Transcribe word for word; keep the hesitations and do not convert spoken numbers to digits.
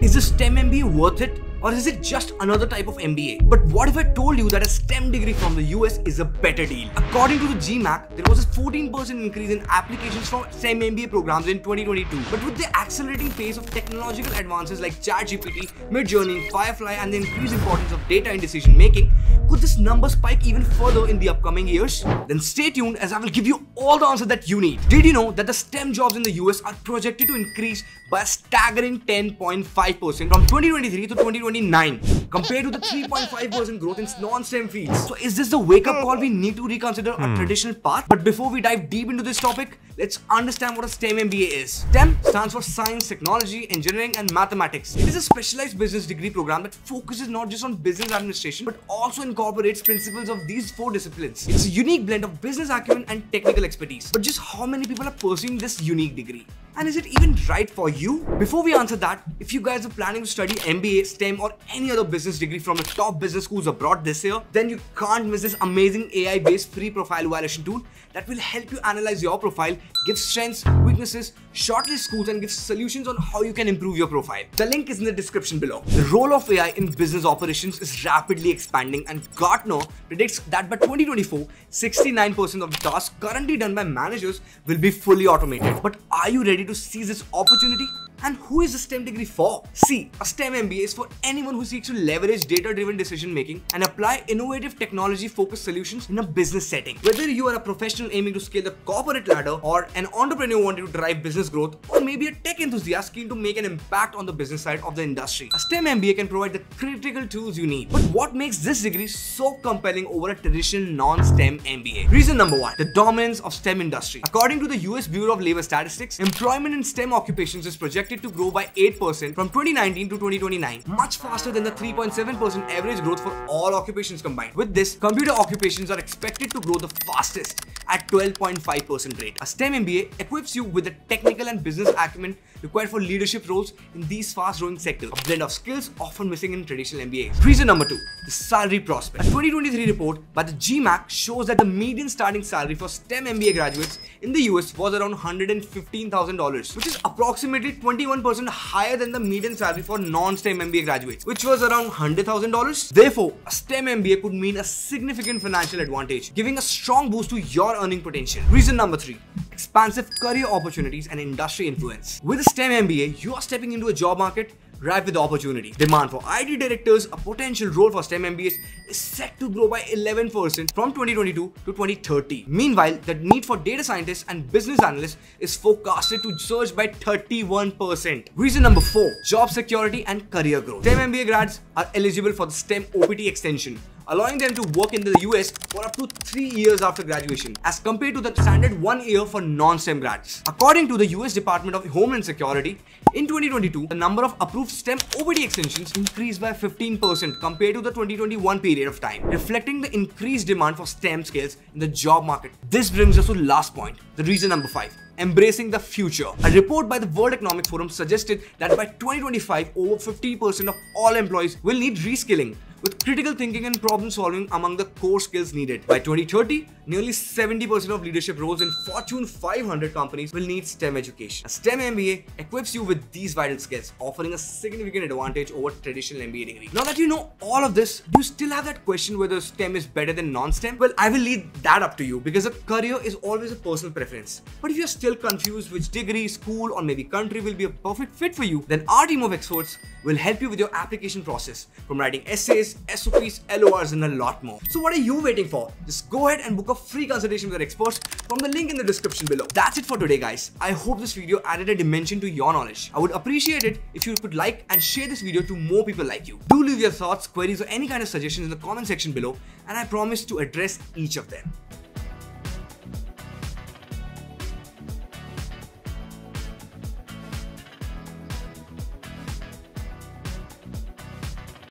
Is the STEM M B A worth it? Or is it just another type of M B A? But what if I told you that a STEM degree from the U S is a better deal? According to the G MAC, there was a fourteen percent increase in applications for STEM M B A programs in twenty twenty-two. But with the accelerating pace of technological advances like ChatGPT, Midjourney, Firefly, and the increased importance of data in decision making, could this number spike even further in the upcoming years? Then stay tuned as I will give you all the answers that you need. Did you know that the STEM jobs in the U S are projected to increase by a staggering ten point five percent from twenty twenty-three to twenty twenty-nine compared to the three point five percent growth in non-STEM fields? So is this the wake-up call we need to reconsider hmm. our traditional path? But before we dive deep into this topic, let's understand what a STEM M B A is. STEM stands for Science, Technology, Engineering and Mathematics. It is a specialized business degree program that focuses not just on business administration but also incorporates principles of these four disciplines. It's a unique blend of business acumen and technical expertise. But just how many people are pursuing this unique degree? And is it even right for you? Before we answer that, if you guys are planning to study M B A, STEM or any other business degree from the top business schools abroad this year, then you can't miss this amazing A I-based free profile evaluation tool that will help you analyze your profile, give strengths, weaknesses, shortlist schools and give solutions on how you can improve your profile. The link is in the description below. The role of A I in business operations is rapidly expanding, and Gartner predicts that by twenty twenty-four, sixty-nine percent of the tasks currently done by managers will be fully automated. But are you ready to seize this opportunity? And who is a STEM degree for? See, a STEM M B A is for anyone who seeks to leverage data-driven decision making and apply innovative technology-focused solutions in a business setting. Whether you are a professional aiming to scale the corporate ladder, or an entrepreneur wanting to drive business growth, or maybe a tech enthusiast keen to make an impact on the business side of the industry, a STEM M B A can provide the critical tools you need. But what makes this degree so compelling over a traditional non-STEM M B A? Reason number one, the dominance of STEM industry. According to the U S Bureau of Labor Statistics, employment in STEM occupations is projected to grow by eight percent from twenty nineteen to twenty twenty-nine, much faster than the three point seven percent average growth for all occupations combined. With this, computer occupations are expected to grow the fastest at twelve point five percent rate. A STEM M B A equips you with the technical and business acumen required for leadership roles in these fast-growing sectors, a blend of skills often missing in traditional M B As. Reason number two, the salary prospect. A twenty twenty-three report by the G MAC shows that the median starting salary for STEM M B A graduates in the U S was around one hundred fifteen thousand dollars, which is approximately twenty-one percent higher than the median salary for non-STEM M B A graduates, which was around one hundred thousand dollars. Therefore, a STEM M B A could mean a significant financial advantage, giving a strong boost to your earning potential. Reason number three, expansive career opportunities and industry influence. With a STEM M B A, you are stepping into a job market ripe with opportunity. Demand for I T directors, a potential role for STEM M B As, is set to grow by eleven percent from twenty twenty-two to twenty thirty. Meanwhile, the need for data scientists and business analysts is forecasted to surge by thirty-one percent. Reason number four, job security and career growth. STEM M B A grads are eligible for the STEM O P T extension, allowing them to work in the U S for up to three years after graduation, as compared to the standard one year for non-STEM grads. According to the U S Department of Homeland Security, in twenty twenty-two, the number of approved STEM O P T extensions increased by fifteen percent compared to the twenty twenty-one period of time, reflecting the increased demand for STEM skills in the job market. This brings us to the last point, the reason number five, embracing the future. A report by the World Economic Forum suggested that by twenty twenty-five, over fifty percent of all employees will need reskilling, with critical thinking and problem solving among the core skills needed. By twenty thirty, nearly seventy percent of leadership roles in Fortune five hundred companies will need STEM education. A STEM M B A equips you with these vital skills, offering a significant advantage over traditional M B A degree. Now that you know all of this, do you still have that question whether STEM is better than non-STEM? Well, I will leave that up to you, because a career is always a personal preference. But if you're still confused which degree, school or maybe country will be a perfect fit for you, then our team of experts will help you with your application process, from writing essays, S O Ps, L O Rs and a lot more. So what are you waiting for? Just go ahead and book a free consultation with our experts from the link in the description below. That's it for today, guys. I hope this video added a dimension to your knowledge. I would appreciate it if you could like and share this video to more people like you. Do leave your thoughts, queries or any kind of suggestions in the comment section below, and I promise to address each of them.